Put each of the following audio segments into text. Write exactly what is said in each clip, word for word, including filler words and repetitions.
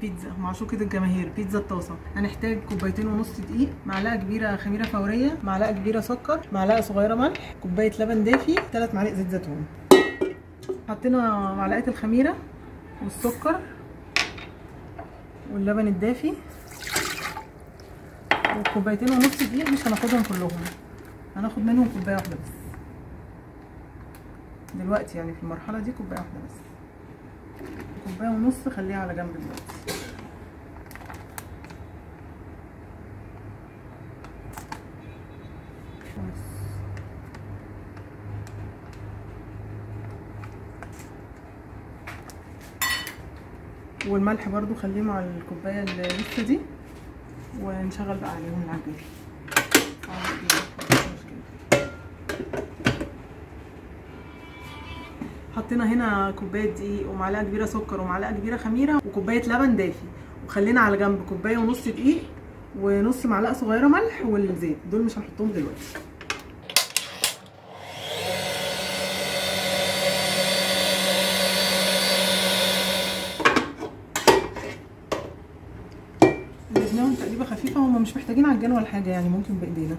البيتزا معشوقة الجماهير، بيتزا الطاسة. هنحتاج كوبايتين ونص دقيق، معلقة كبيرة خميرة فورية، معلقة كبيرة سكر، معلقة صغيرة ملح، كوباية لبن دافي، ثلاث معالق زيت زيتون. حطينا معلقة الخميرة والسكر واللبن الدافي وكوبايتين ونص دقيق، مش هناخدهم كلهم، هناخد منهم كوباية واحدة بس دلوقتي، يعني في المرحلة دي كوباية واحدة بس، كوباية ونص خليها على جنب دلوقتي. والملح برضو خليه مع الكوباية اللي لسه دي، ونشغل بقى عليهم العجين. حطينا هنا كوبايه دقيق ومعلقه كبيره سكر ومعلقه كبيره خميره وكوبايه لبن دافي، وخلينا على جنب كوبايه ونص دقيق ونص معلقه صغيره ملح والزيت، دول مش هنحطهم دلوقتي. قلبناهم تقليبه خفيفه، هما مش محتاجين عجان ولا حاجه يعني، ممكن بايدينا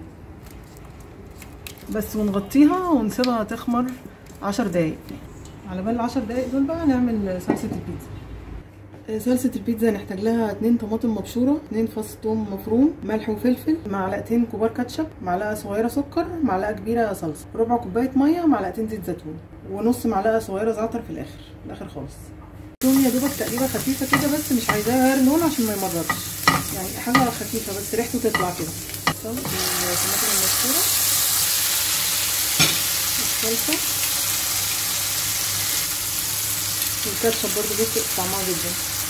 بس، ونغطيها ونسيبها تخمر عشر دقايق. على بال العشر دقايق دول بقى نعمل صلصه البيتزا. صلصه البيتزا هنحتاج لها اتنين طماطم مبشوره، اتنين فص ثوم مفروم، ملح وفلفل، معلقتين كبار كاتشب، معلقه صغيره سكر، معلقه كبيره صلصه، ربع كوبايه ميه، معلقتين زيت زيتون، ونص معلقه صغيره زعتر في الاخر في الاخر خالص. الثوم يا دوبك تقليبه خفيفه كده بس، مش عايزاه يغير لون عشان ما يمررش، يعني حاجه خفيفه بس ريحته تطلع كده. الطماطم المبشوره، الصلصه، والكاتشب برضو بيفرق طعمها جدا،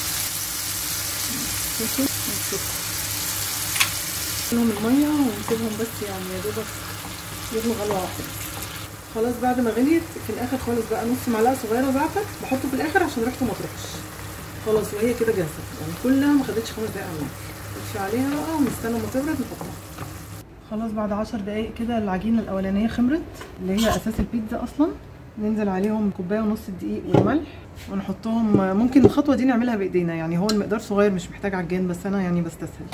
والسكر. نحطهم الميه ونسيبهم بس يعني يا دوبك يغلوا غلوه واحده. خلاص بعد ما غليت في الاخر خالص بقى نص معلقه صغيره زعتر بحطه في الاخر عشان ريحته ما تروحش. خلاص وهي كده جاهزه، يعني كلها ما خدتش خمس دقايق على النار. نطفي عليها بقى ونستنى ما تبرد نحطها. خلاص بعد عشر دقايق كده العجينه الاولانيه خمرت، اللي هي اساس البيتزا اصلا. ننزل عليهم كوبايه ونص الدقيق والملح ونحطهم. ممكن الخطوه دي نعملها بايدينا، يعني هو المقدار صغير مش محتاج عجان، بس انا يعني بستسهل.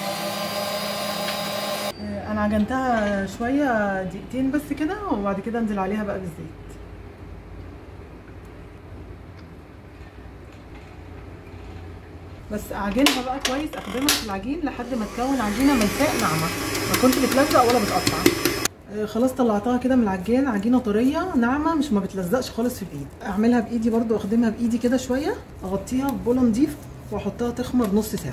انا عجنتها شويه دقيقتين بس كده، وبعد كده انزل عليها بقى بالزيت. بس اعجنها بقى كويس، اخدمها في العجين لحد ما تكون عجينه ملساء ناعمه، ما تكونش بتلزق ولا بتقطع. خلاص طلعتها كده من العجان، عجينه طريه ناعمه مش ما بتلزقش خالص في الايد. اعملها بايدي برضو، اخدمها بايدي كده شويه، اغطيها ببوله نضيف واحطها تخمر نص ساعه.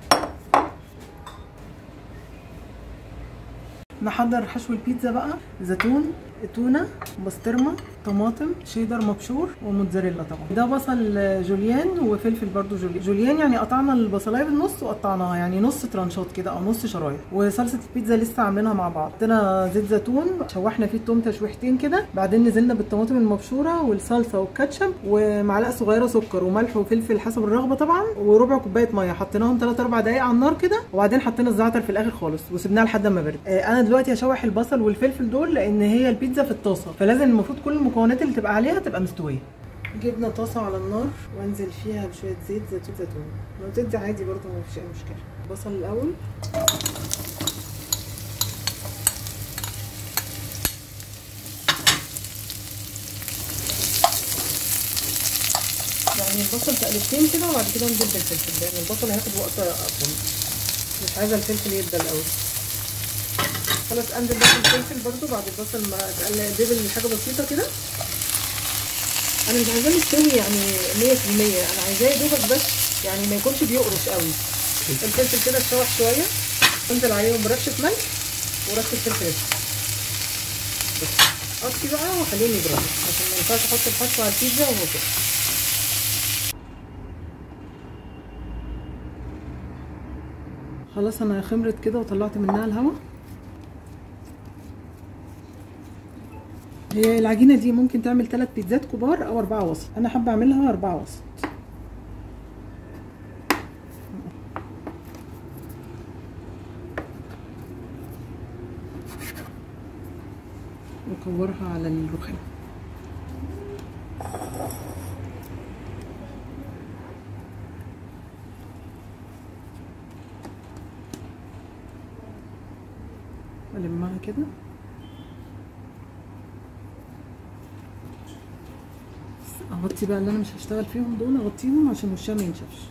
نحضر حشو البيتزا بقى: زيتون، تونه، بسطرمه، طماطم، شيدر مبشور، وموتزاريلا طبعا. ده بصل جوليان وفلفل برضو جوليان. جوليان يعني قطعنا البصلايه بالنص وقطعناها يعني نص ترانشات كده او نص شرايح. وصلصه البيتزا لسه عاملينها مع بعض. حطينا زيت زيتون، شوحنا فيه التوم تشويحتين كده، بعدين نزلنا بالطماطم المبشوره والصلصه والكاتشب ومعلقه صغيره سكر وملح وفلفل حسب الرغبه طبعا، وربع كوبايه ميه. حطيناهم ثلاثة أربعة دقايق على النار كده، وبعدين حطينا الزعتر في الاخر خالص وسبناها لحد ما برد. انا دلوقتي هشوح البصل والفلفل دول لان هي البيتزا في الطاسه، فلازم المفروض كل المكونات اللي تبقى عليها تبقى مستويه. جبنا طاسه على النار وانزل فيها بشويه زيت زيتون زيتون، لو تدي عادي برضه مفيش اي مشكله. البصل الاول، يعني البصل تقلبتين كده وبعد كده انزل بالفلفل، لان البصل هياخد وقت اطول، مش عايزه الفلفل يدبل قوي. خلاص انزل بقى بالفلفل برضو بعد البصل ما تقلب حاجه بسيطه كده. انا مش عايزاه مستوي يعني مية في المية، انا عايزاه يا دوبك بس يعني ما يكونش بيقرش قوي. الفلفل كده اتشوح شويه، انزل عليهم برشه ملح ورشه فلفل اسود بس. اطفي بقى واخليهم يبردوا عشان ما ينفعش احط الحشو على البيتزا وهو كده. خلاص انا خمرت كده وطلعت منها الهواء. هي العجينه دي ممكن تعمل ثلاث بيتزات كبار او اربعه وسط، انا حابه اعملها اربعه وسط. واكورها على الرخام. كده. اغطي بقى اللي انا مش هشتغل فيهم دول، اغطيهم عشان وشها ما ينشفش.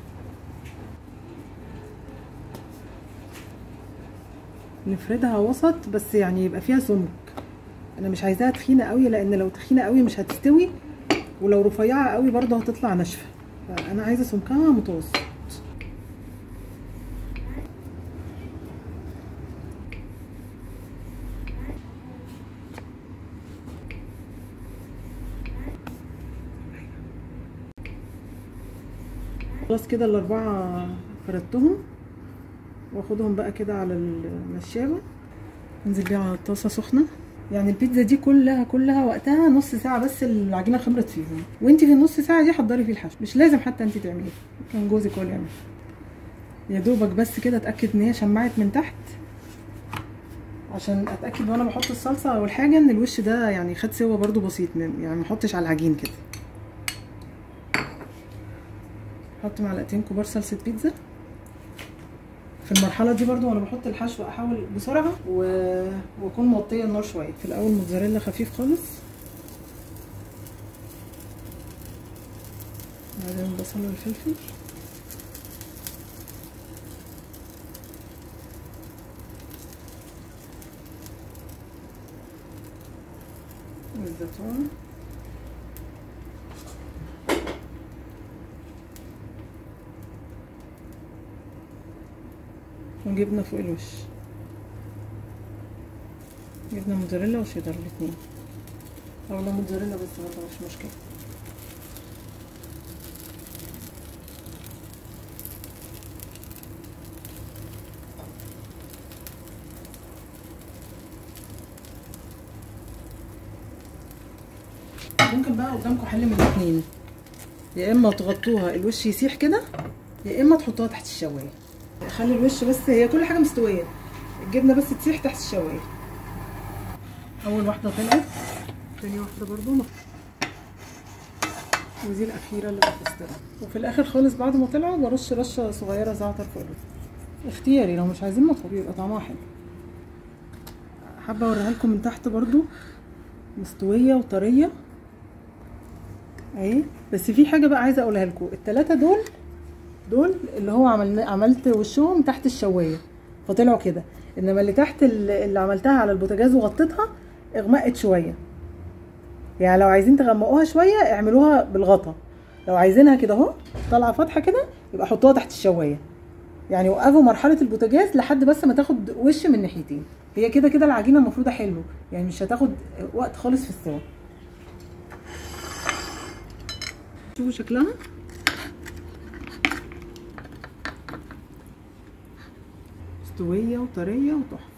نفردها وسط بس يعني يبقى فيها سمك، انا مش عايزاها تخينه قوي لان لو تخينه قوي مش هتستوي، ولو رفيعه قوي برضه هتطلع ناشفه، فانا عايزه سمكها متوسط. خلاص كده الاربعه فردتهم، واخدهم بقى كده على المشابه، انزل بيها على الطاسه سخنه. يعني البيتزا دي كلها كلها وقتها نص ساعه بس العجينه خمرت فيهم، وانت في النص ساعه دي حضري فيه الحشو، مش لازم حتى انت تعمليه، كان جوزك هو اللي يعمل. يا دوبك بس كده اتاكد ان هي شمعت من تحت، عشان اتاكد وانا بحط الصلصه او الحاجه ان الوش ده يعني خد سوا برده بسيط، يعني ما احطش على العجين كده. احط معلقتين كبار صلصه بيتزا. في المرحله دي برده وانا بحط الحشو احاول بسرعه و... واكون موطيه النار شويه. في الاول موتزاريلا خفيف خالص، بعدين البصل والفلفل، والزيتون، وجبنه فوق الوش، جبنه موتزاريلا وشيدر الاتنين، او لا موتزاريلا بس برضه مش مشكله. ممكن بقى قدامكم حل من الاتنين، يا اما تغطوها الوش يسيح كده، يا اما تحطوها تحت الشوايه. خلي الوش بس، هي كل حاجه مستويه، الجبنه بس تسيح تحت الشوايه. اول واحده طلعت، تاني واحده برضو، ودي الاخيره اللي بتستوي. وفي الاخر خالص بعد ما طلعوا برش رشه صغيره زعتر فوق الوش، اختياري، لو مش عايزين مطلوب يبقى طعمها حلو. حابه اوريها لكم من تحت برضو مستويه وطريه اهي. بس في حاجه بقى عايزه اقولها لكم، الثلاثه دول دول اللي هو عملنا عملت وشهم تحت الشوايه فطلعوا كده، انما اللي تحت اللي عملتها على البوتاجاز وغطيتها اغمقت شويه. يعني لو عايزين تغمقوها شويه اعملوها بالغطا، لو عايزينها كده اهو طالعه فاتحه كده يبقى حطوها تحت الشوايه. يعني وقفوا مرحله البوتاجاز لحد بس ما تاخد وش من ناحيتين. هي كده كده العجينه المفروض حلو، يعني مش هتاخد وقت خالص في السوا. شوفوا شكلها، مستويه وطريه وتحفه.